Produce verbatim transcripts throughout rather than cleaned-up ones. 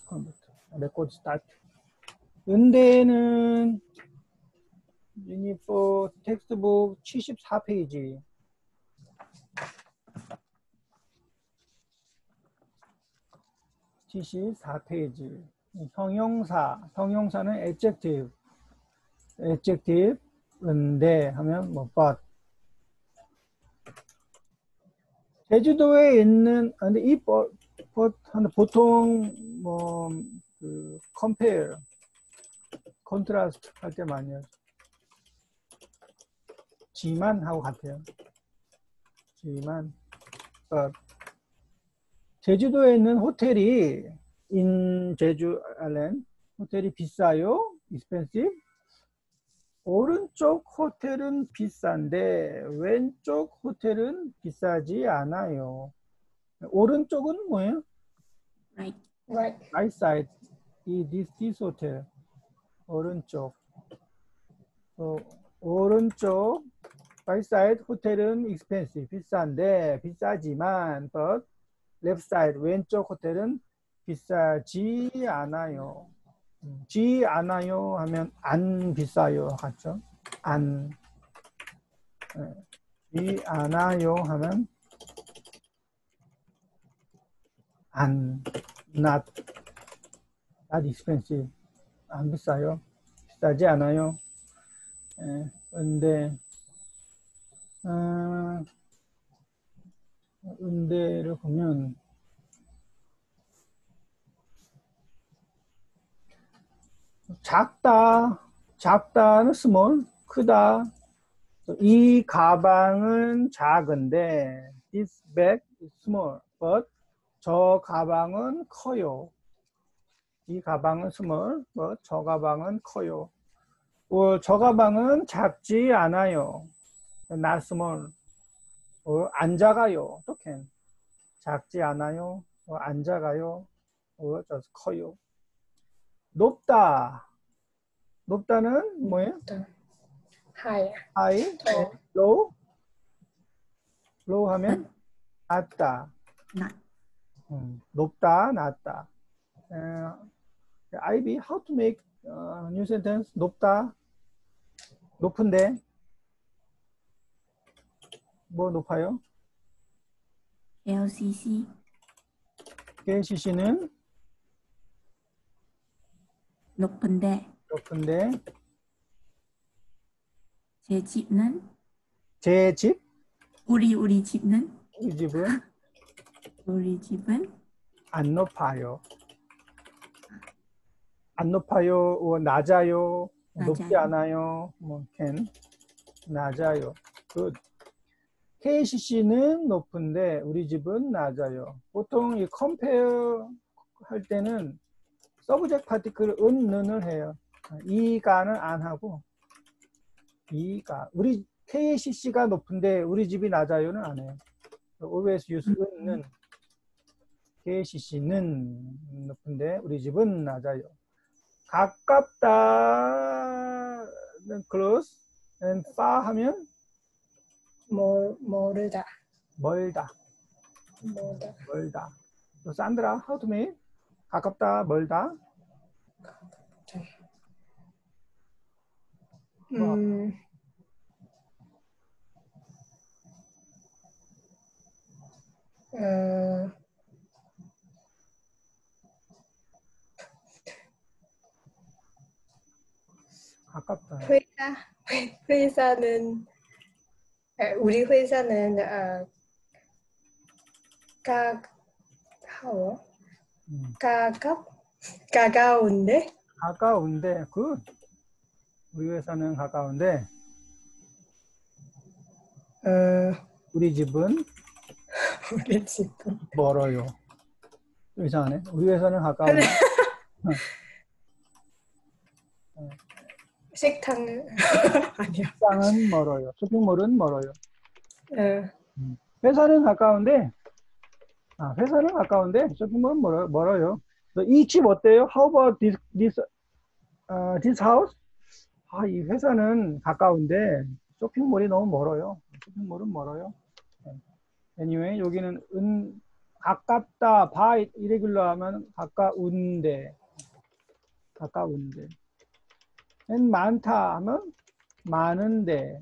컴퓨터. 레코드 스타트. 은대는 유니포 텍스트북 칠십사 페이지. 칠십사 페이지. 형용사. 형용사는 adjective. adjective. 은대 하면 뭐 but. 제주도에 있는 근데 이 but, but 보통 뭐 그 compare, contrast 할 때 많이 하죠. 지만 하고 같아요. 지만 but. 제주도에 있는 호텔이 in 제주 아일랜드 호텔이 비싸요? expensive? 오른쪽 호텔은 비싼데 왼쪽 호텔은 비싸지 않아요. 오른쪽은 뭐예요? Right. Right. Right side. 이 this, this hotel. 오른쪽. 어, 오른쪽 right side 호텔은 expensive. 비싼데 비싸지만 but left side 왼쪽 호텔은 비싸지 않아요. 지 않아요 하면 안 비싸요 같죠? 안. 지 않아요 하면 안. not. not expensive. 안 비싸요. 비싸지 않아요. 예, 근데 어, 은대를 보면 작다, 작다는 small, 크다. 이 가방은 작은데 this bag is small, but 저 가방은 커요. 이 가방은 small, but 저 가방은 커요. 어, 저 가방은 작지 않아요. not small. 어, 안 작아요. 어떻게? 작지 않아요. 어, 안 작아요. 어, just 커요. 높다. 높다는 뭐예요? High. high, 더. low. low 하면 낮다. Not. 음, 높다, 낮다. Uh, Ivy, how to make uh, new sentence? 높다. 높은데. 뭐 높아요? L C C. 케이씨씨는 높은데 높은데. 제 집은 제 집, 우리 우리 집은 이 집은 우리 집은 안 높아요. 안 높아요, 어, 낮아요, 높지 낮아요. 않아요, 뭐 can, 낮아요. Good. 케이씨씨는 높은데 우리 집은 낮아요. 보통 이 compare 할 때는 subject particle 은, 는을 해요. 이가는 안 하고 이가. 우리 케이씨씨가 높은데 우리 집이 낮아요는 안 해요. always use 은, 는. 케이씨씨는 높은데 우리 집은 낮아요. 가깝다는 close, and far 하면 멀, 멀다. 멀다. 멀다. 멀다. 또 산드라, how to make? 가깝다, 멀다. 음. 어. 가깝다. 회사 회사는 아, 우리 회사는 어, 가 하워 음. 가깝 가까운데 가까운데, 그 우리 회사는 가까운데 어 우리 집은 우리 집은 멀어요. 좀 이상하네. 우리 회사는 가까운데 식당은 아니야. 식당은 멀어요. 쇼핑몰은 멀어요. 어, 회사는 가까운데, 아, 회사는 가까운데 쇼핑몰은 멀어, 멀어요. 이 집 어때요? How about this, this, uh, this house? 아, 이 회사는 가까운데 쇼핑몰이 너무 멀어요. 쇼핑몰은 멀어요. Anyway, 여기는 은, 가깝다, 바 이레귤러 하면 가까운데, 가까운데. and 많다 하면 많은데.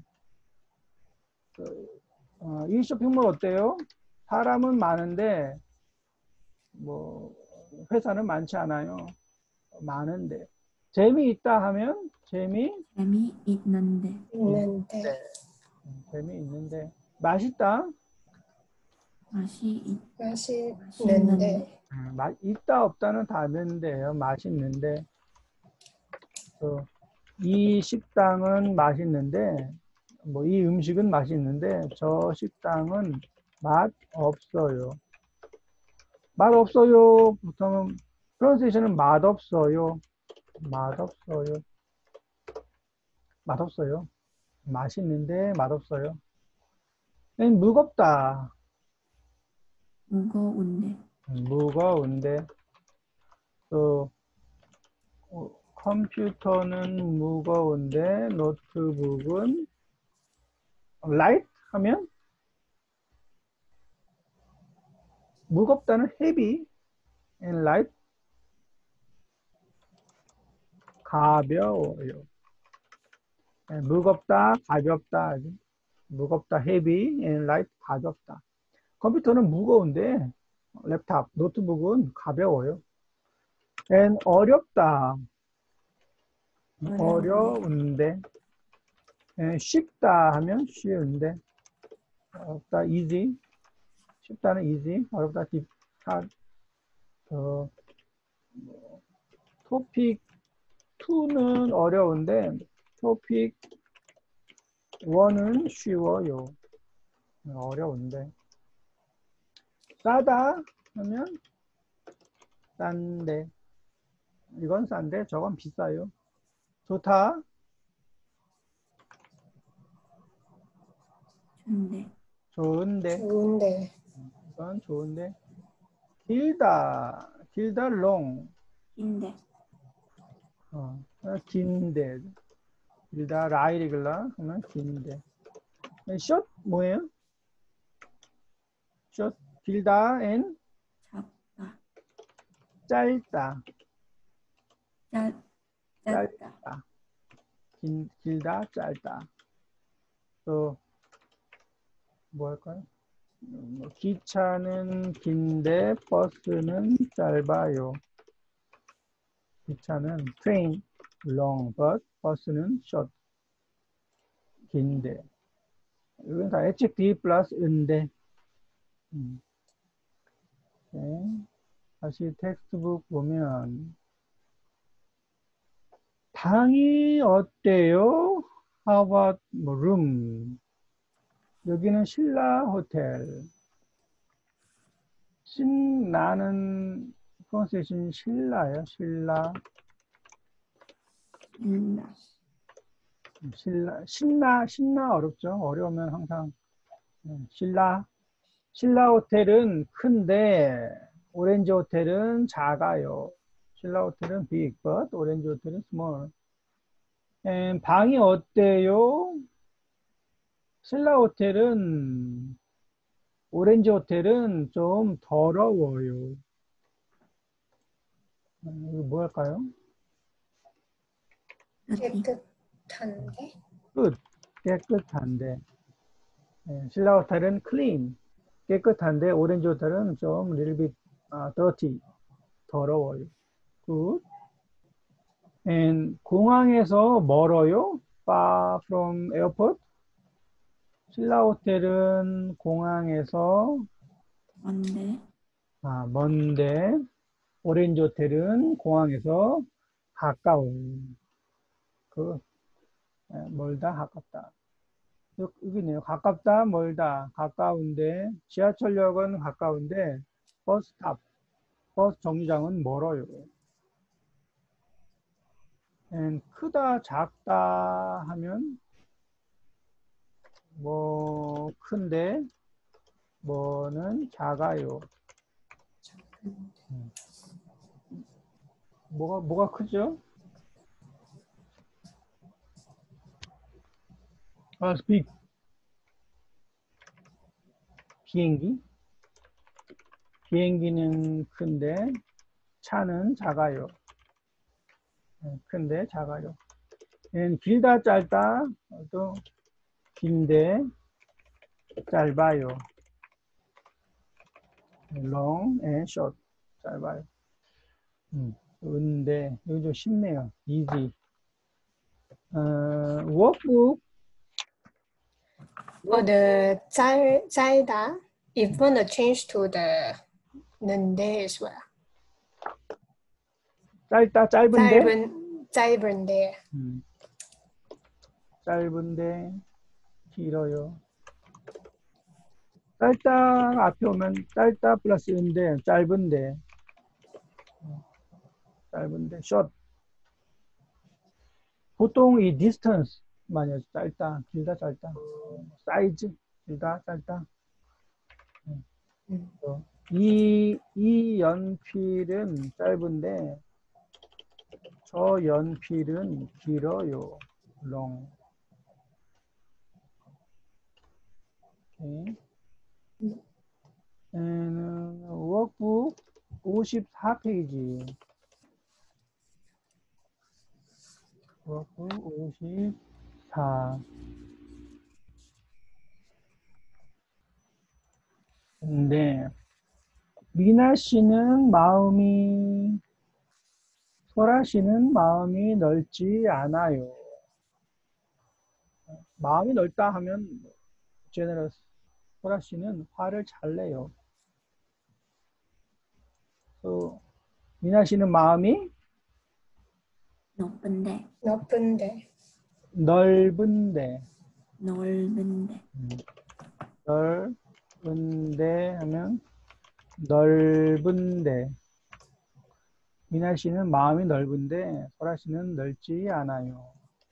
어, 이 쇼핑몰 어때요? 사람은 많은데 뭐 회사는 많지 않아요. 많은데. 재미있다 하면 재미 재미있는데. 있는데. 재미있는데. 맛있다. 맛이 있, 맛있는데. 맛있는데. 음, 맛 있다 없다는 다른데요. 맛있는데. 또, 이 식당은 맛있는데 뭐 이 음식은 맛있는데 저 식당은 맛 없어요. 맛 없어요. 보통은 프로넌세이션은 맛 없어요. 맛 없어요. 맛 없어요. 맛있는데 맛 없어요. 엔 무겁다. 무거운데. 무거운데 또 어, 컴퓨터는 무거운데 노트북은 light 하면 무겁다는 heavy and light 가벼워요. 네, 무겁다 가볍다 무겁다 heavy and light 가볍다. 컴퓨터는 무거운데 랩탑 노트북은 가벼워요. and 어렵다 어려운데 and 쉽다 하면 쉬운데 어렵다 easy 쉽다는 easy 어렵다 deep hard 어, 토픽 이는 어려운데 토픽 일은 쉬워요. 어려운데 싸다 하면 싼데 이건 싼데 저건 비싸요. 좋다 좋은데. 좋은데 좋은데. 이건 좋은데 길다 길다 long 긴데. 어, 긴데 길다 라이리글라 하면 긴데 short 뭐예요? short 길다 and 작다. 짧다 짧, 짧다. 짧다 긴, 길다 짧다 또 뭐 할까요? 뭐 기차는 긴데 버스는 짧아요. 기차는 train long but 버스는 short 긴데 이건 다 adjective 플러스 은데 음. 네. 다시 텍스트북 보면 방이 어때요? How about 뭐 room? 여기는 신라 호텔. 신나는 프로넌세이션 신라예요. 신라. 신나. 신라. 신나 신나 어렵죠. 어려우면 항상 신라. 신라 호텔은 큰데 오렌지 호텔은 작아요. 신라 호텔은 big, but 오렌지 호텔은 small. 음, 방이 어때요? 신라 호텔은 오렌지 호텔은 좀 더러워요. 음, 이거 뭐 할까요? 어디? 깨끗한데. 끝. 깨끗한데. 예, 신라 호텔은 clean. 깨끗한데 오렌지 호텔은 좀 little bit uh, dirty. 더러워요. 굿. And 공항에서 멀어요? Far from airport? 신라 호텔은 공항에서 뭔데? 아, 먼데 오렌지 호텔은 공항에서 가까워. 그 예, 멀다 가깝다. 여- 여기네요. 가깝다 멀다 가까운데 지하철역은 가까운데 버스 탑 버스 정류장은 멀어요. And 크다 작다 하면 뭐 큰데 뭐는 작아요. 음. 뭐가 뭐가 크죠? 아, big 비행기 비행기는 큰데 차는 작아요. 네, 큰데 작아요. 얘는 길다 짧다 또 긴데 짧아요. long and short 짧아요. 음, 근데 여기 좀 쉽네요. easy. 어, workbook For the 짧, 짧다, if wanna change to the 는데 as well. 짧다 짧은데 짧은, 짧은데. 음, 짧은데 길어요. 짧다 앞에 오면 짧다 플러스인데 짧은데 짧은데 short. 보통 이 distance 많이 하죠. 짧다 길다 짧다 사이즈 길다 짧다. 음. 이, 이 연필은 짧은데 저 연필은 길어요. long. 오케이. And workbook 오십사 페이지. workbook 오십사. 근데 미나 씨는 마음이 소라 씨는 마음이 넓지 않아요. 마음이 넓다 하면 generous. 소라 씨는 화를 잘 내요. 또 미나 씨는 마음이 높은데, 높은데. 넓은데 넓은데, 음, 넓은데 하면 넓은데 미나 씨는 마음이 넓은데 소라 씨는 넓지 않아요.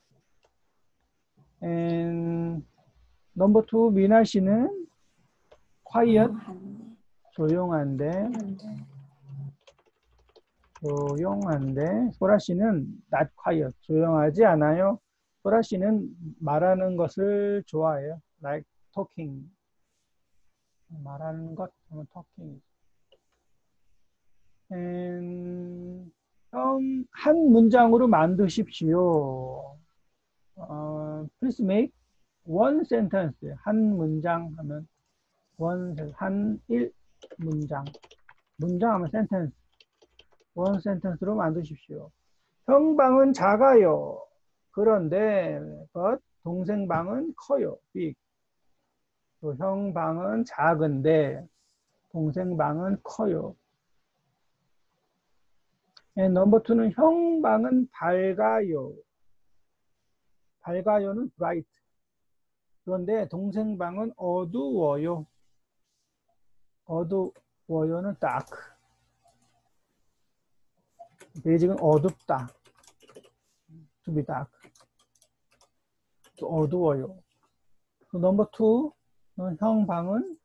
And number two 미나 씨는 quiet 조용한데, 조용한데 한데. 조용한데 소라 씨는 not quiet 조용하지 않아요. 소라 씨는 말하는 것을 좋아해요. like talking 말하는 것 하면 talking. And 형, 한 문장으로 만드십시오. 어, please make one sentence. 한 문장 하면 one sentence. 한 일 문장. 문장 하면 sentence. one sentence로 만드십시오. 형 방은 작아요. 그런데 but 동생 방은 커요. big. 또 형 방은 작은데 동생 방은 커요. And number two는 형 방은 밝아요. 밝아요는 bright. 그런데 동생 방은 어두워요. 어두워요는 dark. 베이직은 어둡다. to be dark. 또 어두워요. 또 number two는 형 방은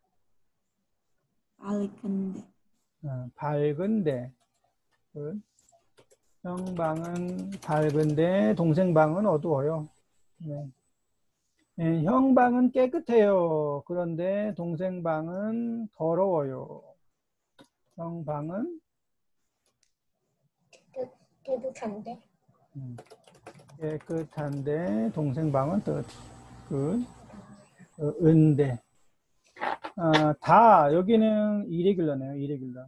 밝은데, 어, 밝은데. 그, 형 방은 밝은데 동생 방은 어두워요. 네. 네, 형 방은 깨끗해요. 그런데 동생 방은 더러워요. 형 방은 깨- 깨끗한데. 음, 깨끗한데 동생 방은 dirty. 그 어, 은데. 아, 다 여기는 irregular네요. irregular.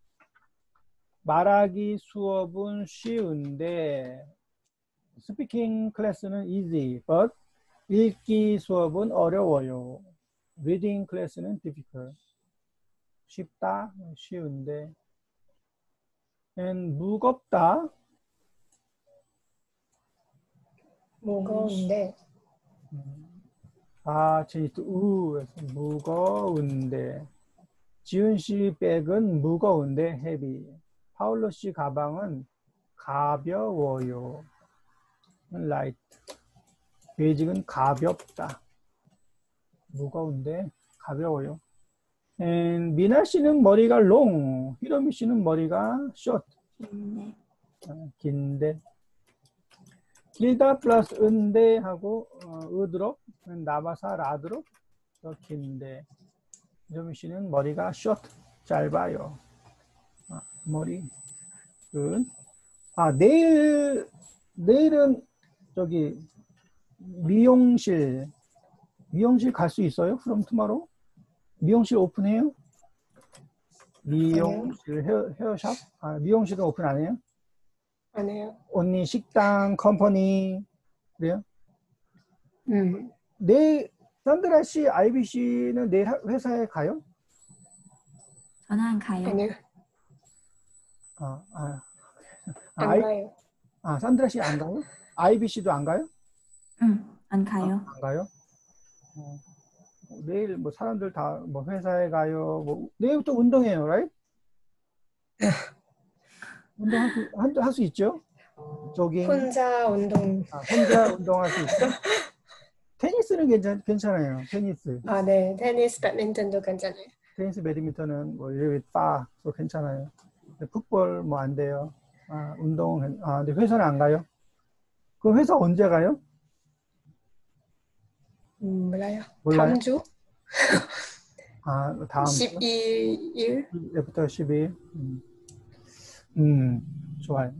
말하기 수업은 쉬운데 스피킹 클래스는 easy, but 읽기 수업은 어려워요. 리딩 클래스는 difficult. 쉽다, 쉬운데. And 무겁다. 무거운데. 아, 제이트 우에서 무거운데. 지은 씨 백은 무거운데 heavy. 파울로 씨 가방은 가벼워요. light. 베이직은 가볍다. 무거운데 가벼워요. And 미나 씨는 머리가 long. 히로미 씨는 머리가 short. 긴데, 어, 긴데. 길다 플러스 은데 하고 어, 으드럽 나바사 라드럽 더 긴데. 히로미 씨는 머리가 short 짧아요. 아, 머리. 끝. 아, 내일, 내일은 저기 미용실, 미용실 갈 수 있어요? From tomorrow? 미용실 오픈해요? 미용실, 헤어, 헤어샵? 아, 미용실은 오픈 안 해요? 안 해요. 언니 식당, 컴퍼니, 그래요? 음. 내일, 산드라 씨, 아이비 씨는 내일 하- 회사에 가요? 저는 안 가요. 아니요. 아, 아, 아, 안 아이, 가요. 아, 산드라 씨 안 가요? 아이비 씨도 안 가요? 응, 안 아, 가요. 안 가요? 어, 내일 뭐 사람들 다 뭐 회사에 가요. 뭐 내일부터 운동해요, right? 운동할 수, 할 수 있죠? 조깅, 혼자 운동. 아, 혼자 운동할 수 있죠? 테니스는 괜찮, 괜찮아요. 테니스. 아, 네. 테니스, 배드민턴도 괜찮아요. 테니스, 배드민턴은 뭐 이렇게 빠, 또 괜찮아요. 근데 풋볼 뭐 안 돼요. 아, 운동, 아, 근데 회사는 안 가요? 그럼 회사 언제 가요? 음, 몰라요. 몰라요? 다음 주? 아, 다음 주? 십이 일? 일부터 십이 일? 음, 음, 좋아요.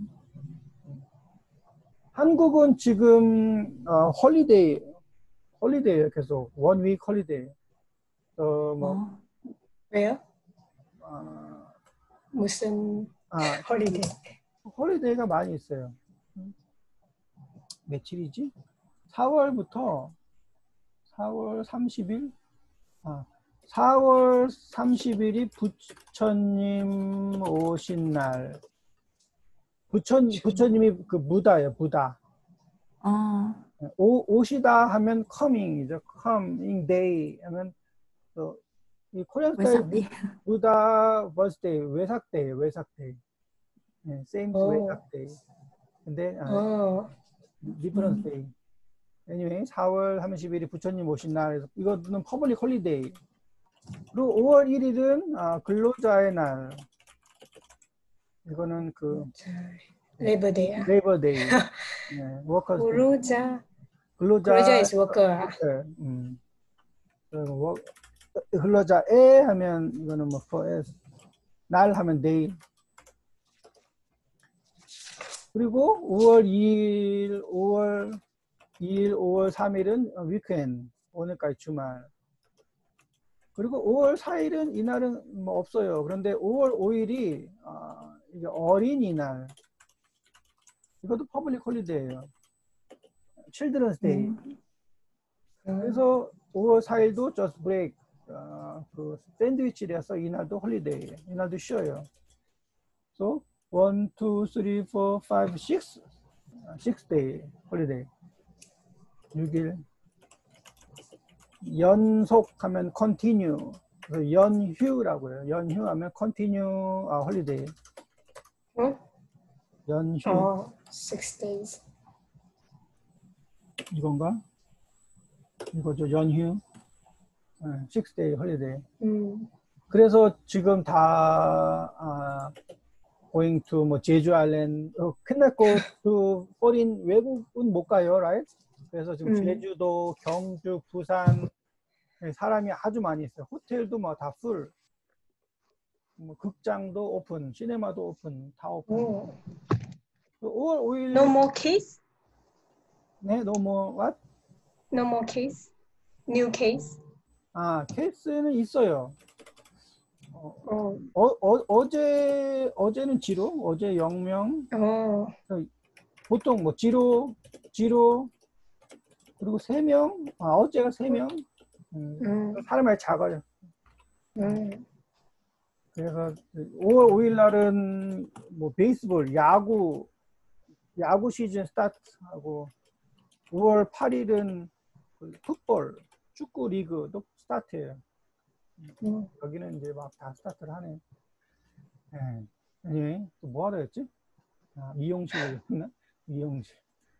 한국은 지금 어, 홀리데이, 홀리데이예요. 계속 원 위크 홀리데이. 어, 뭐, 어, 왜요? 어, 무슨 아, 홀리데이? 홀리데이가 많이 있어요. 며칠이지? 사월부터 사월 삼십 일? 아, 사월 삼십 일이 부처님 오신 날. 부처, 부처님이 그 무다예요, 부다. 어, 오, 오시다 하면 coming이죠. coming day 하면 또 이 코리안 스타일 외삭디. 부다 버스데이, 외삭데이, 외삭데이. 네, same 오. 외삭데이. 근데 아, 어, different day. anyway, 사월 삼십 일이 부처님 오신 날. 그래서 이거는 퍼블릭 홀리데이. 그리고 오월 일 일은 아, 근로자의 날. 이거는 그 레이버데이야. 레이버데이. 네, 워커스 데이. 근로자. 근로자 근로자 is worker. 네, 음. 그리고 워- 근로자에 하면 이거는 뭐 for 날 하면 day. 그리고 오월 이 일, 오월 이 일, 오월 삼 일은 위크엔드. 오늘까지 주말. 그리고 오월 사 일은 이날은 뭐 없어요. 그런데 오월 오 일이 아, 이게 어린이날. 이것도 퍼블릭 홀리데이예요. 칠드런스 데이. 음, 그래서 오월 사 일도 just break. 어, 그 샌드위치라서 이날도 홀리데이예요. 이날도 쉬어요. So one, two, three, four, five, six, six day 홀리데이. 육 일. 연속하면 continue. 그래서 연휴라고 해요. 연휴하면 continue 아, 홀리데이. 응? 연휴. 어, six days. 이건가? 이거죠. 연휴. 네, six day 홀리데이. 음, 그래서 지금 다 아, going to 뭐 제주 아일랜드 어, 끝났고 또 foreign 외국은 못 가요, right? 그래서 지금 음. 제주도, 경주, 부산 사람이 아주 많이 있어요. 호텔도 뭐 다 풀. 뭐 극장도 오픈, 시네마도 오픈, 다 오픈. 오. 오월 오 일 No more case? 네, 너무 what? No more case? New case? 아, 케이스는 있어요. 어, 어, 어, 어, 어제 어제는 지로, 어제 영 명. 어, 보통 뭐 지로, 지로 그리고 세 명. 아, 어제가 세 명. 음, 음, 사람이 작아요. 음. 그래서 오월 오 일 날은 뭐 베이스볼, 야구, 야구 시즌 스타트하고 오월 팔 일은 그 풋볼, 축구 리그도 스타트해요. 음. 여기는 이제 막 다 스타트를 하네. 네. anyway, 또 뭐 하러 했지? 아, 미용실 했나? 미용실.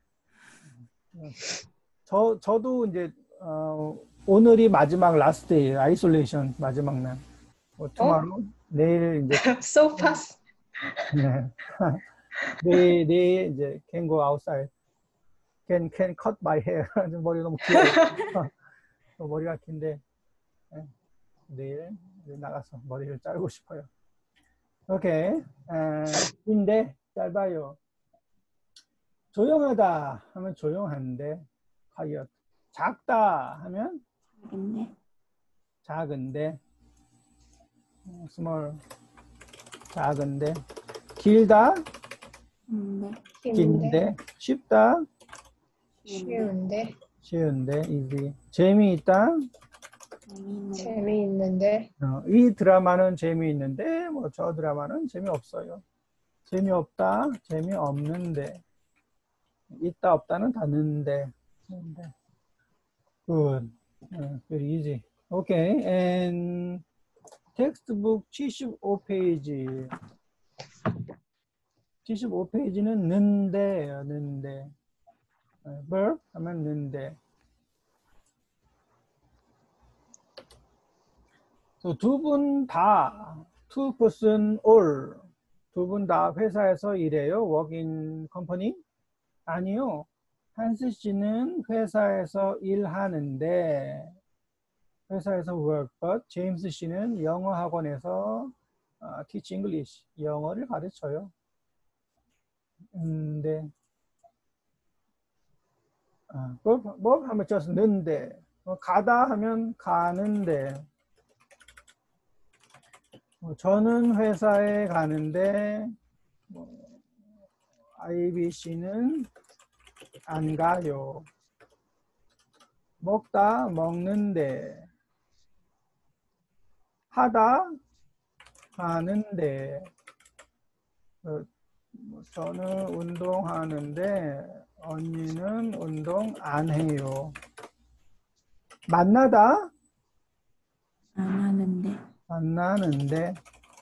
저 저도 이제 어, 오늘이 마지막 라스트예요. 아이솔레이션 마지막 날. 뭐 투마로 내일 이제 So fast. 네. 내일 내일 이제 can go outside. can can cut my hair. 머리 너무 길어. 머리가 긴데. 네. 내일 나가서 머리를 자르고 싶어요. 오케이. 아, 인데 짧아요. 조용하다 하면 조용한데 quiet. 작다 하면 작은데. 작은데 small. 작은데 길다 근데. 긴데 쉽다 쉬운데, 쉬운데 easy. 재미있다 재미있는. 재미있는데, 어, 이 드라마는 재미있는데 뭐 저 드라마는 재미없어요. 재미없다 재미없는데 있다 없다는 닿는데 good. 어, very easy. Okay. and 텍스트북 칠십오 페이지 칠십오 페이지는 는데예요. 는데 어, verb 하면 는데 두 분 다 two person all 두 분 다 회사에서 일해요. working company? 아니요. 한스 씨는 회사에서 일하는데 회사에서 work, but 제임스 씨는 영어 학원에서 어, teach English, 영어를 가르쳐요. 근데 어, 뭐, 뭐 하면 just 는데 어, 가다 하면 가는데 뭐, 저는 회사에 가는데 뭐, 아이비씨는 안 가요. 먹다 먹는데 하다 하는데 어, 뭐 저는 운동하는데 언니는 운동 안 해요. 만나다 안 하는데. 만나는데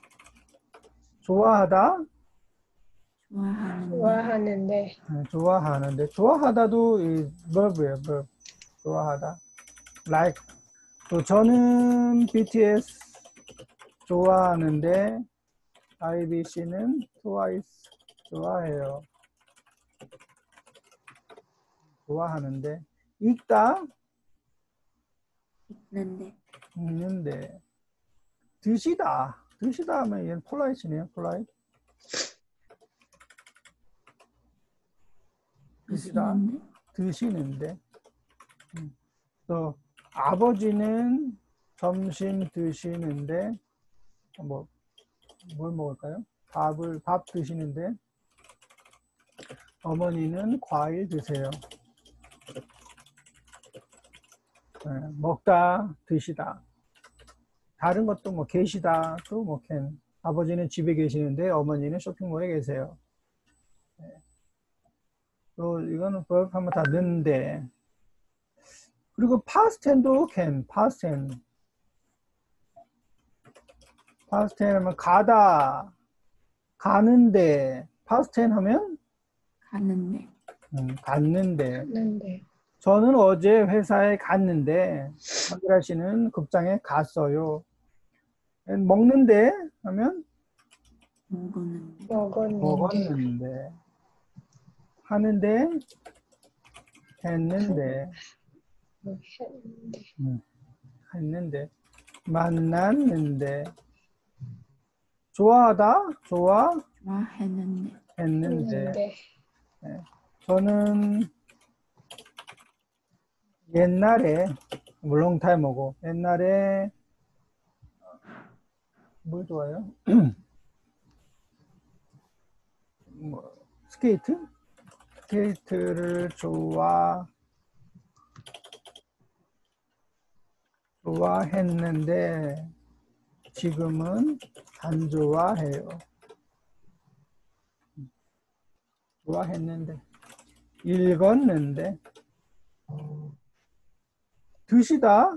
좋아하다 좋아하는데. 좋아하는데, 네, 좋아하는데 좋아하다도 이 verb예요. verb. 좋아하다 like 또 저는 비티에스 좋아하는데 아이비씨는 트와이스 좋아해요. 좋아하는데 읽다 있는데. 읽는데 드시다 드시다 하면 얘는 폴라이트네요. 폴라이트 드시다 드시는데. 드시는데 음. 또 아버지는 점심 드시는데 뭐 뭘 먹을까요? 밥을 밥 드시는데 어머니는 과일 드세요. 네, 먹다 드시다 다른 것도 뭐 계시다 또 뭐 캔 아버지는 집에 계시는데 어머니는 쇼핑몰에 계세요. 네. 또 이거는 verb 하면 다 는데 그리고 past tense도 can past tense past tense 하면 가다 가는데 past tense 하면 가는데. 음, 갔는데 갔는데, 저는 어제 회사에 갔는데 한기라 씨는 극장에 갔어요. 먹는데 하면 먹었는데. 먹었는데, 먹었는데 하는데 했는데 했는데, 음, 했는데 만났는데 좋아하다 좋아 좋아했는데. 했는데 했는데, 네. 저는 옛날에 물론 타임이고 옛날에 뭘 좋아해요? 뭐, 스케이트? 스케이트를 좋아 좋아했는데 지금은 안 좋아해요. 좋아했는데 읽었는데 드시다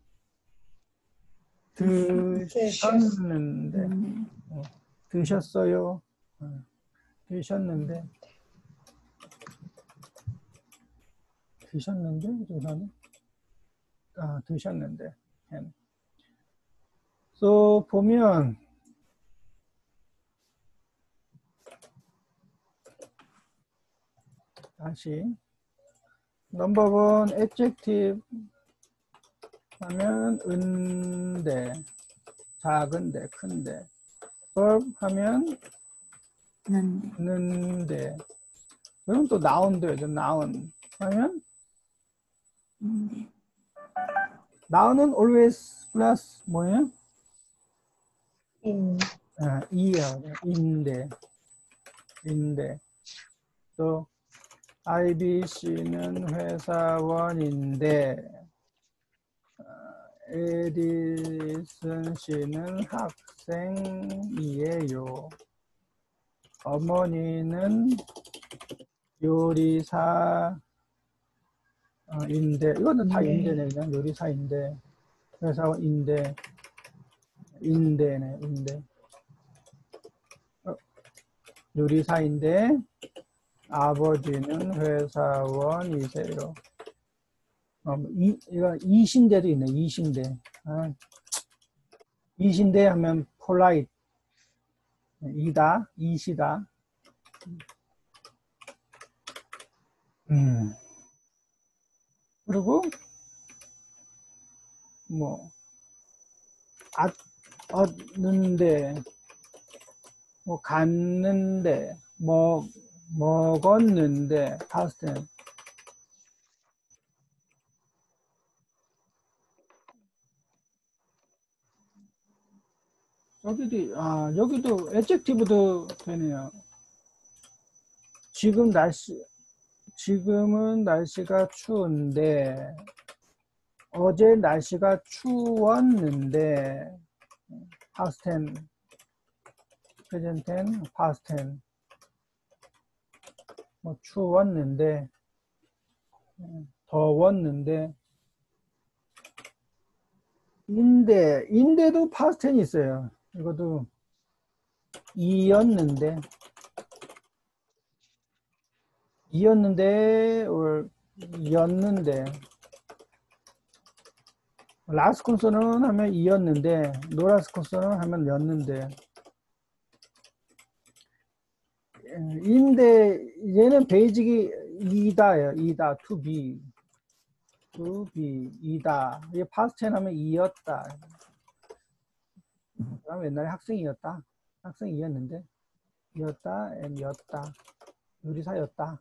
드셨는데 근데. 어, 드셨어요. 어, 드셨는데 드셨는데 저는 아 드셨는데 햄. So 보면 다시 넘버 원 adjective 하면 은데, 작은데, 큰데. verb 하면 는데. 는데. 그럼 또 noun도 해죠. noun 하면 인데. noun은 always plus 뭐예요? In. 아, 이요. 인데. 인데. 또 아이비씨는 회사원인데 에디슨 씨는 학생이에요. 어머니는 요리사인데, 이거는 다 네. 인데네, 그냥 요리사인데, 회사원인데, 인데네, 인데. 어, 요리사인데, 아버지는 회사원이세요. 어, 이, 이거 이신대도 있네, 이신대. 아, 이신대 하면 polite. 이다, 이시다. 음. 그리고, 뭐, 아, 얻는데, 뭐, 갔는데, 뭐, 먹었는데, 파스트. 여기도, 아, 여기도 adjective도 되네요. 지금 날씨, 지금은 날씨가 추운데, 어제 날씨가 추웠는데, past tense, present tense, past tense. 뭐, 추웠는데, 더웠는데, 인데, 인데도 past tense 있어요. 이것도 이었는데, 이었는데, or 였는데, 라스트 콘서는 하면 이었는데, 노라스트 콘서는 하면 였는데, 인데, 얘는 베이직이 이다예요. 이다, to be. to be, 이다. 이게 past tense 하면 이었다. 그럼 옛날에 학생이었다. 학생이었는데, 이었다, and 였다. 요리사였다.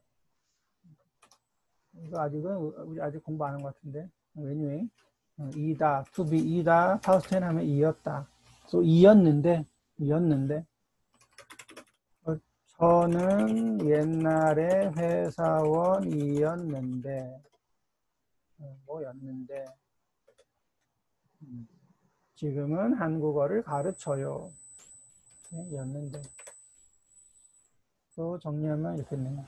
이거 아직은, 우리 아직 공부 안 한 것 같은데. anyway. 이다, to be, 이다, past tense 하면 이었다. 또 이었는데, 이었는데. 어, 저는 옛날에 회사원이었는데, 어, 뭐였는데, 음, 지금은 한국어를 가르쳐요. 네, 였는데. 또 정리하면 이렇게 되네요.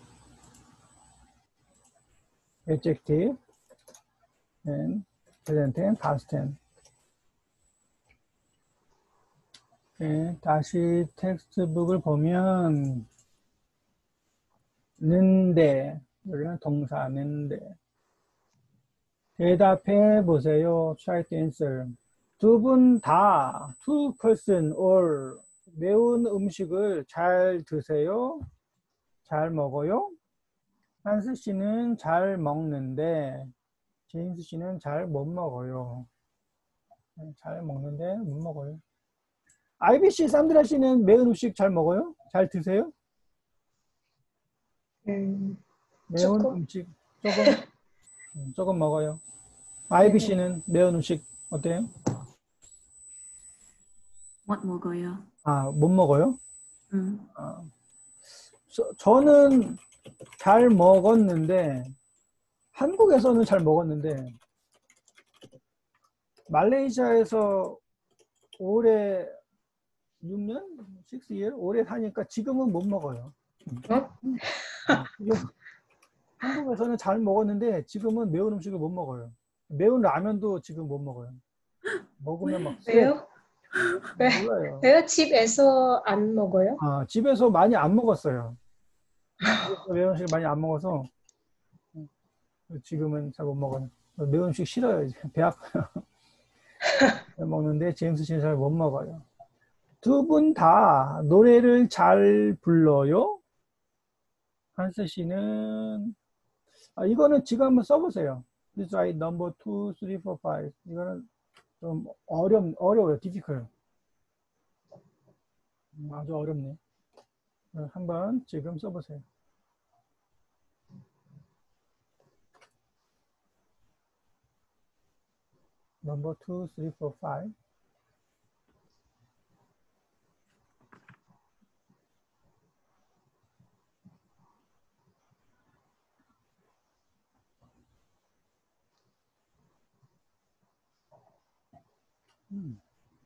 adjective, and present tense, past tense. 네, 다시 텍스트북을 보면 는데, 여기는 동사 는데. 대답해 보세요. Try to answer. 두 분 다, two person all, 매운 음식을 잘 드세요? 잘 먹어요? 한스 씨는 잘 먹는데, 제임스 씨는 잘 못 먹어요. 잘 먹는데 못 먹어요. 아이비 씨, 산드라 씨는 매운 음식 잘 먹어요? 잘 드세요? 음, 매운 조금. 음식 조금 음, 조금 먹어요. 아이비 네. 씨는 매운 음식 어때요? 못 먹어요. 아, 못 먹어요? 응. 아, 저, 저는 잘 먹었는데 한국에서는 잘 먹었는데 말레이시아에서 올해 육 년? 육 year? 오래 사니까 지금은 못 먹어요. 어? 이게 한국에서는 잘 먹었는데 지금은 매운 음식을 못 먹어요. 매운 라면도 지금 못 먹어요. 먹으면 막 쎄. 왜요? 왜, 몰라요. 왜요? 집에서 안 먹어요? 아, 집에서 많이 안 먹었어요. 집에서 매운 음식 많이 안 먹어서 지금은 잘 못 먹어요. 매운 음식 싫어요. 이제 배 아파요. 먹는데 제임스 씨는 잘 못 먹어요. 두 분 다 노래를 잘 불러요? 한스 씨는 아, 이거는 지금 한번 써보세요. This is right. Number two, three, four, five. 이거는 좀 어렵 어려워요. difficult. 음, 아주 어렵네. 한번 지금 써보세요. Number two, three, four, five. 음.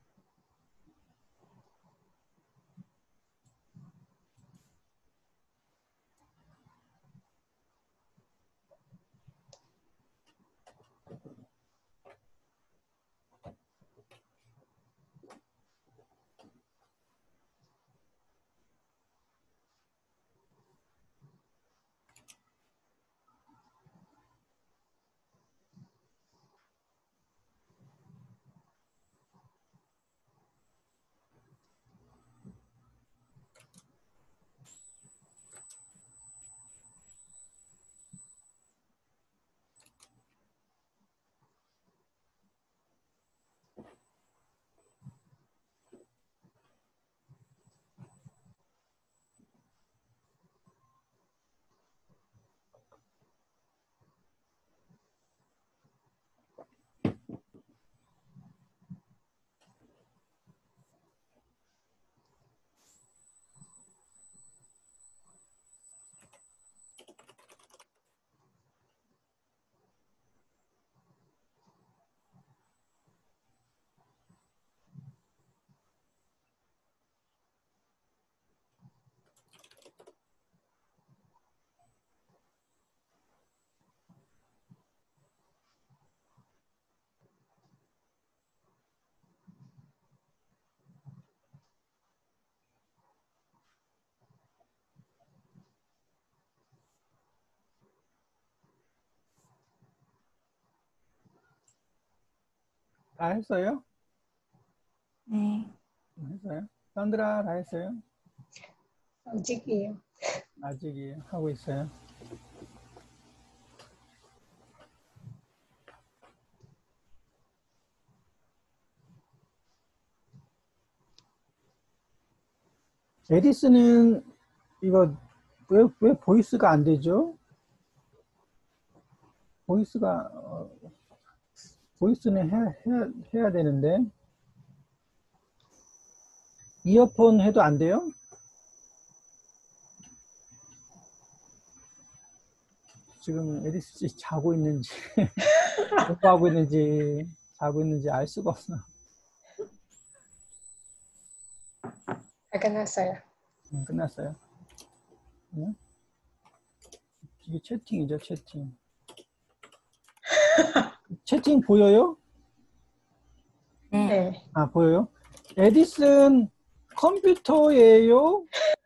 다 했어요? 네. 했어요? 산드라 다 했어요? 아직이요. 아직이 하고 있어요. 에디슨은 이거 왜, 왜 보이스가 안 되죠? 보이스가 어, 보이스는 해야, 해야, 해야 되는데 이어폰 해도 안 돼요? 지금 에디슨 씨 자고 있는지 공부하고 있는지 자고 있는지 알 수가 없어. 다 끝났어요. 음, 끝났어요. 응? 이게 채팅이죠, 채팅. 채팅 보여요? 네. 네. 아, 보여요? 에디슨 컴퓨터예요?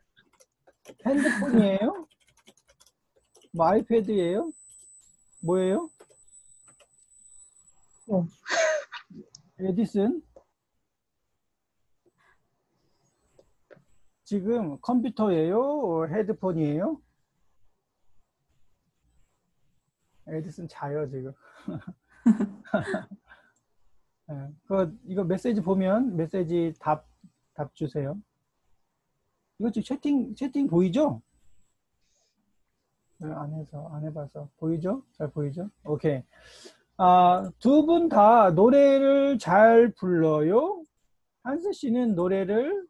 핸드폰이에요? 뭐 아이패드예요? 뭐예요? 어. 에디슨 지금 컴퓨터예요? 헤드폰이에요? 에디슨 자요 지금. 네, 그 이거 메시지 보면 메시지 답 답 주세요. 이거 지금 채팅 채팅 보이죠? 네, 안 해서 안 해봐서 보이죠? 잘 보이죠? 오케이. 아, 두 분 다 노래를 잘 불러요? 한스 씨는 노래를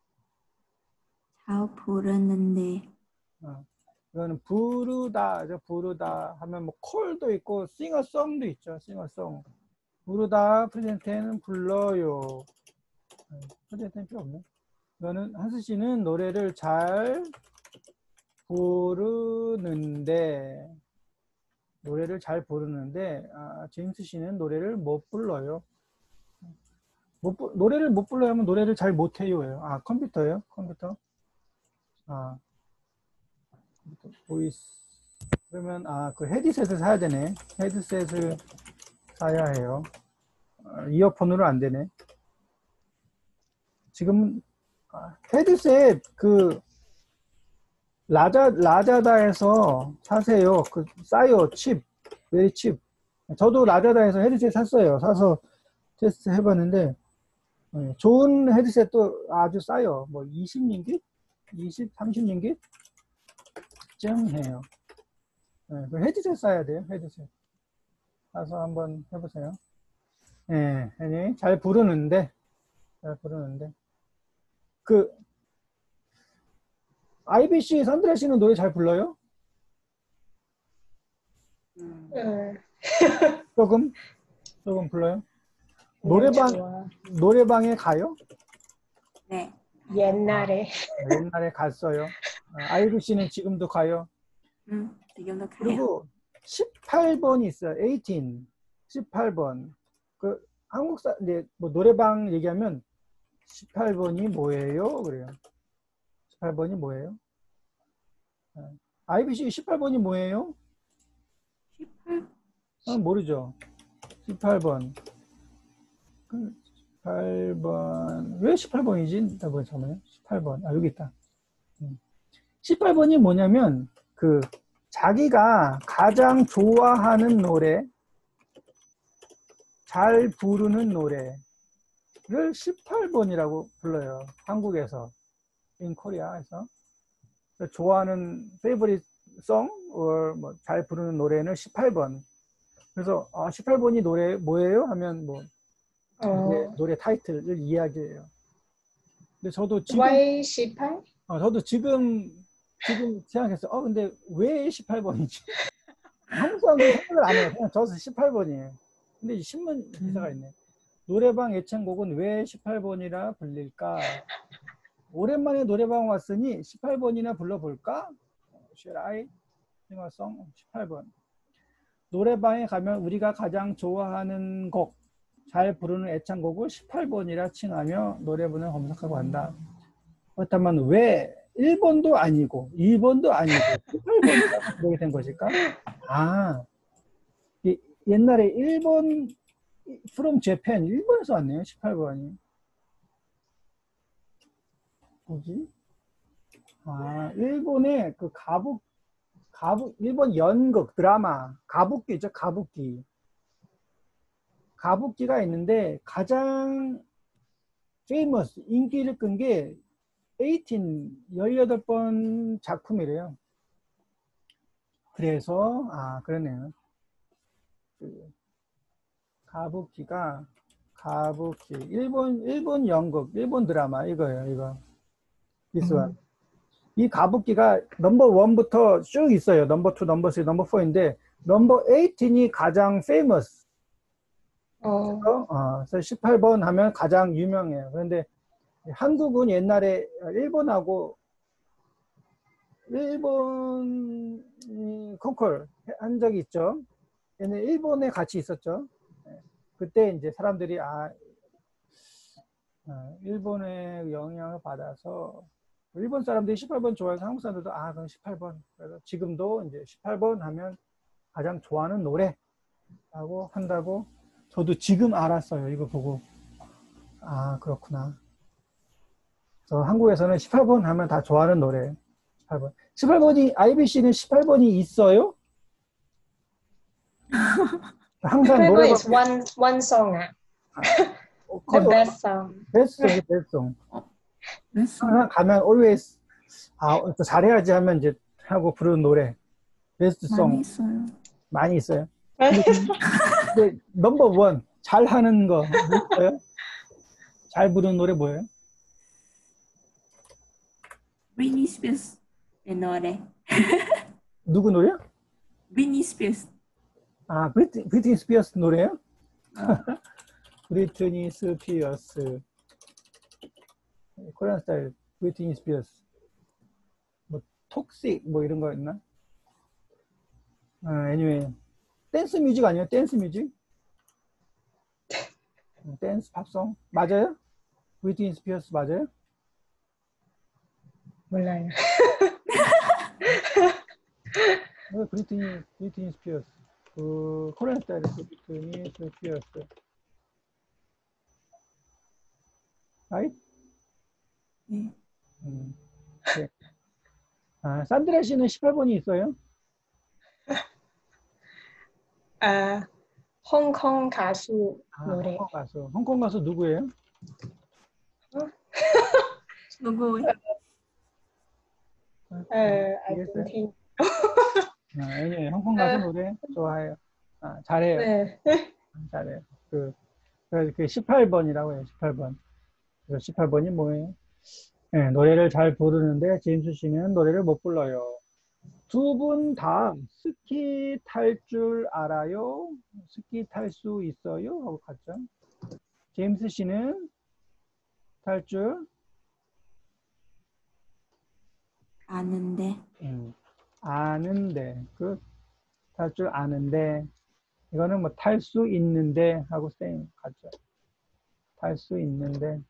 잘 부르는데. 어, 이거는 부르다, 부르다 하면 뭐 콜도 있고 싱어송도 있죠. 싱어송. 부르다 프레젠테는 불러요. 프레젠테는 필요 없네. 이거는 한스 씨는 노래를 잘 부르는데 노래를 잘 부르는데 아, 제임스 씨는 노래를 못 불러요. 못, 부- 노래를 못 불러야 하면 노래를 잘 못해요. 아, 컴퓨터예요? 컴퓨터? 아, 보이스. 그러면 아, 그 헤드셋을 사야 되네. 헤드셋을 사야 해요. 아, 이어폰으로 안 되네. 지금 아, 헤드셋 그 라자 라자다에서 사세요. 그 싸요. 칩. very cheap. 저도 라자다에서 헤드셋 샀어요. 사서 테스트 해봤는데 네, 좋은 헤드셋도 아주 싸요. 뭐 이십 링깃? 이십, 삼십 링깃? 쯤 해요. 네, 그 헤드셋 사야 돼요. 헤드셋. 사서 한번 해보세요. 예, 네, 잘 부르는데, 잘 부르는데. 그, 아이비씨 산드라 씨는 노래 잘 불러요? 음, 음, 조금? 조금 불러요? 네, 노래방, 좋아. 노래방에 가요? 네. 옛날에. 옛날에 갔어요. 아, 아이비씨는 지금도 가요? 음, 지금도 가요. 그리고 십팔 번이 있어요. 십팔. 십팔 번. 그 한국 사 이제 뭐 노래방 얘기하면 십팔 번이 뭐예요? 그래요. 십팔 번이 뭐예요? 아이비씨 십팔 번이 뭐예요? 십팔? 아, 모르죠. 십팔 번. 십팔 번. 왜 십팔 번이지? 잠깐만요. 십팔 번. 아, 여기 있다. 십팔 번이 뭐냐면 그 자기가 가장 좋아하는 노래, 잘 부르는 노래를 십팔 번이라고 불러요. 한국에서, in Korea에서. 좋아하는 favorite song, or 뭐 잘 부르는 노래는 십팔 번. 그래서 아, 십팔 번이 노래 뭐예요? 하면 뭐 노래, 어, 노래 타이틀을 이야기해요. 근데 저도 지금 why 십팔? 어, 저도 지금 지금 생각했어요. 어, 근데 왜 십팔 번이지? 한국 사람들이 생각을 안 해요. 그냥 저서 십팔 번이에요. 근데 이 신문 기사가 있네. 노래방 애창곡은 왜 십팔 번이라 불릴까? 오랜만에 노래방 왔으니 십팔 번이나 불러볼까? Should I sing a song? 십팔 번. 노래방에 가면 우리가 가장 좋아하는 곡, 잘 부르는 애창곡을 십팔 번이라 칭하며 노래문을 검색하고 한다. 그렇다면 왜 일 번도 아니고 이 번도 아니고 십팔 번이라고 그러게 된 것일까? 아, 이, 옛날에 일본 from Japan 일본에서 왔네요. 십팔 번이. 뭐지? 아, 일본의 그 가북 가북 일본 연극 드라마 가부키 있죠. 가부키. 가부키가 있는데 가장 famous 인기를 끈 게 십팔, 십팔 번 작품이래요. 그래서 아, 그러네요. 그 가부키가 가부키 일본 일본 연극 일본 드라마 이거예요. 이거 this one. 이 가부키가 넘버 원부터 쭉 있어요. 넘버 투, 넘버 쓰리, 넘버 포인데 넘버 십팔이 가장 페이머스. 어, 어, 그래서 십팔 번 하면 가장 유명해요. 그런데 한국은 옛날에 일본하고 일본이 컨콜 한 적이 있죠. 얘는 일본에 같이 있었죠. 그때 이제 사람들이 아 어, 일본의 영향을 받아서 일본 사람들이 십팔 번 좋아해서 한국 사람들도 아 그럼 십팔 번. 그래서 지금도 이제 십팔 번 하면 가장 좋아하는 노래라고 한다고 저도 지금 알았어요. 이거 보고 아 그렇구나. 그래서 한국에서는 십팔 번 하면 다 좋아하는 노래. 십팔 번. 십팔 번이 아이비씨는 십팔 번이 있어요? 항상 십팔 번 노래방 is one one song 아. The 거의 best song. 베스트송이 베스트송. 그랬어. 항상 가면 always 아 또 잘해야지 하면 이제 하고 부르는 노래 베스트송 많이 있어요. 많이 있어요. 근데, 근데 넘버 원 잘하는 거 뭐예요? 잘 부르는 노래 뭐예요? 브리니 스피어스의 노래. 누구 노래요? 브리니 스피어스. 아 브리트, 브리트니 스피어스 노래요? 어, 브리트니 스피어스 코리안 스타일 브리트니 스피어스 뭐 톡식 뭐 이런 거 있나? 아, anyway 댄스 뮤직 아니에요? 댄스 뮤직? 댄스 팝송 맞아요? 브리트니 스피어스 맞아요? 몰라요. 네, 브리트니 브리트니 스피어스 그 코리안 스타일 브리트니 스피어스 right? 네. 음, 네. 아, 산드라 씨는 십팔 번이 있어요? 아, 홍콩 가수 아, 노래. 홍콩 가수. 홍콩 가수 누구예요? 누구? 어, I 알겠어요? don't think. 아, 예, 홍콩 가수 노래 좋아해요. 아, 잘해요. 네. 잘해요. 그, 그, 그 십팔 번이라고 해요, 십팔 번. 그래서 십팔 번이 뭐예요? 네, 노래를 잘 부르는데 제임스 씨는 노래를 못 불러요. 두 분 다 스키 탈 줄 알아요? 스키 탈 수 있어요? 하고 갔죠. 제임스 씨는 탈 줄 아는데. 음, 아는데, 그, 탈 줄 아는데, 이거는 뭐 탈 수 있는데 하고 쌤 같죠. 탈 수 있는데,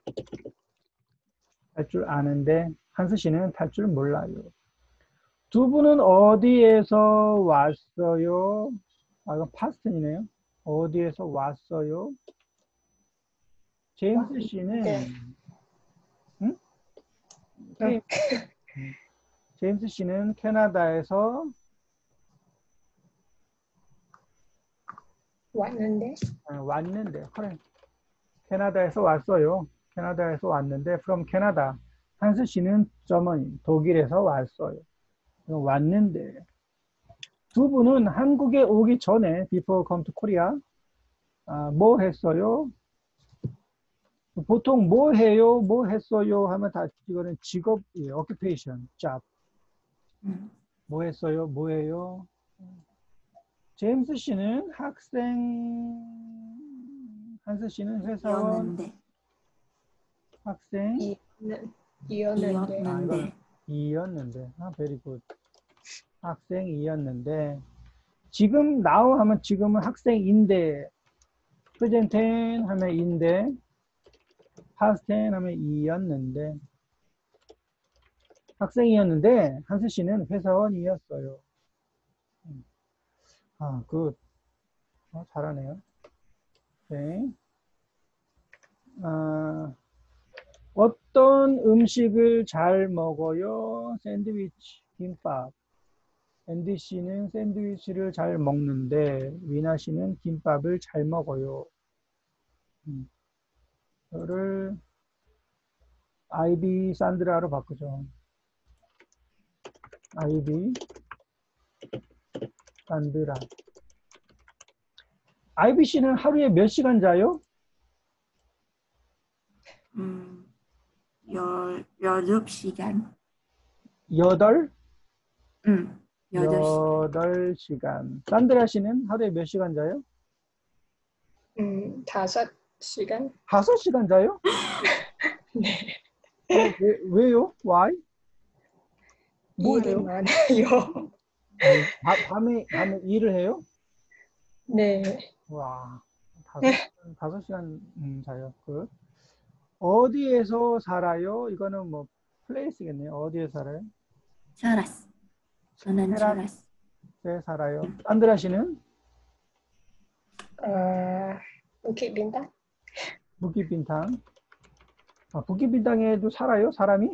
탈 줄 아는데, 한스 씨는 탈 줄 몰라요. 두 분은 어디에서 왔어요? 아, 이건 파스턴이네요. 어디에서 왔어요? 제임스 씨는, 네. 응? 응. 음, 제임스 씨는 캐나다에서 왔는데. 어, 왔는데, 그래. 캐나다에서 왔어요. 캐나다에서 왔는데, from 캐나다. 한스 씨는 저머니, 독일에서 왔어요. 왔는데. 두 분은 한국에 오기 전에, before come to Korea, 아, 뭐 했어요? 보통 뭐 해요? 뭐 했어요? 하면 다 이거는 직업이에요. occupation, job. 음. 뭐 했어요? 뭐 해요? 제임스 씨는 학생, 한스 씨는 회사원, 이었는데. 학생, 이었는, 이었는데. 아, 이거는 이었는데. 이였는데, 아, very good. 학생이었는데, 지금 now 하면 지금은 학생인데, present tense 하면 인데, past tense 하면 이였는데, 학생이었는데, 한스 씨는 회사원이었어요. 아, 그, 어, 잘하네요. 네. 아, 어떤 음식을 잘 먹어요? 샌드위치, 김밥. 앤디 씨는 샌드위치를 잘 먹는데, 위나 씨는 김밥을 잘 먹어요. 음, 이거를 아이비 산드라로 바꾸죠. 아이비 산드라. 아이비 씨는 하루에 몇 시간 자요? 음. 열, 열두 시간. 여덟? 응. 여덟 시간. 여덟 시간. 산드라 씨는 하루에 몇 시간 자요? 음, 다섯 시간. 다섯 시간 자요? 네. 어, 왜, 왜요? Why? 일이 뭐예요? 많아요. 아, 바- 밤에, 밤에 일을 해요? 네. 와, 다섯, 시간- 다섯 시간, 음, 자요. 그, 어디에서 살아요? 이거는 뭐, 플레이스겠네요. 어디에 살아요? 잘했어. 저는 잘했어. 테라스에 살아요. 산드라 씨는? 어, Bukit Bintang. 부키빈탕. 아, 부키빈탕에도 살아요? 사람이?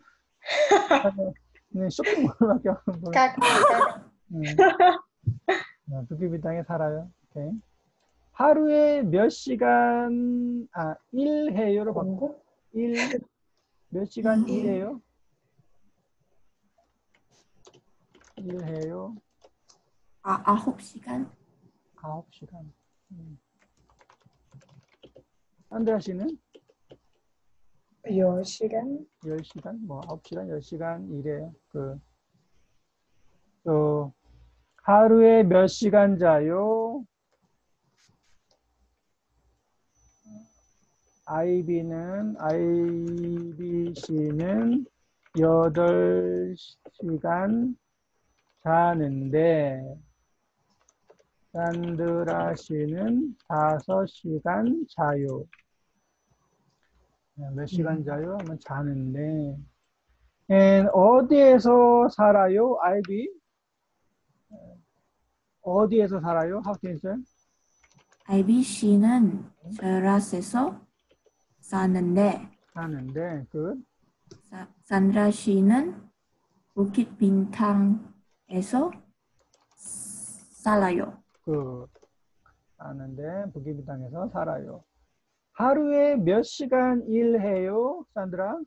네, 쇼핑몰밖에 없는 Các, các 음, 아, 부키빈탕에 살아요. 오케이. 하루에 몇 시간, 아, 일해요로 바꿔. 공부. 일, 몇 시간 일. 일해요? 일해요? 아, 아홉 시간? 아홉 시간. 음. 산드라 씨는 열 시간. 열 시간, 뭐 아홉 시간, 열 시간 일해요. 그, 또, 하루에 몇 시간 자요? 아이비는, 아이비 씨는 여덟 시간 자는데, 산드라 씨는 다섯 시간 자요. 몇 시간 자요? 하면 자는데. And 어디에서 살아요? 아이비? 어디에서 살아요? How to answer? 아이비씨는 테라스에서 사는데 사는데, 그, 사, 산드라 씨는 부킷 빈탕에서 살아요. 그, 사는데 북이비당에서 살아요. 하루에 몇 시간 일해요, 산드라?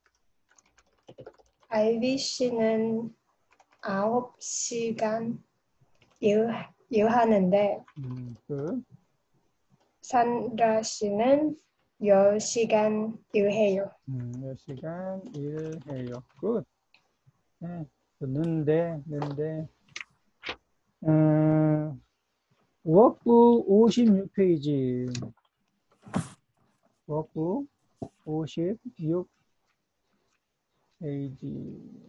아이비 씨는 아홉 시간 일, 일하는데 음, 그 산드라 씨는 열 시간 일해요. 음, 몇 시간 일해요. 끝. 네, 그 는데, 는데. 음, 워크북 오십육 페이지. 워크북 오십육 페이지.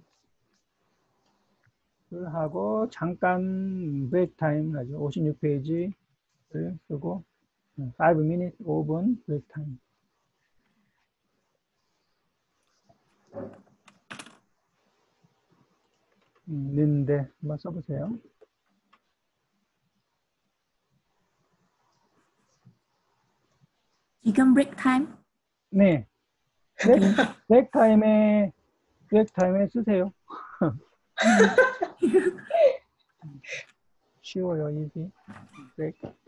를 하고, 잠깐 브레이크 타임 하죠. 오십육 페이지를 쓰고, 오 minute, 오 분 브레이크 타임. 음, 는데, 한번 써보세요. 지금 break time? 네. 브레이크, 브레이크 타임에, 브레이크 타임에 쓰세요. 쉬워요, 이지. 브레이크.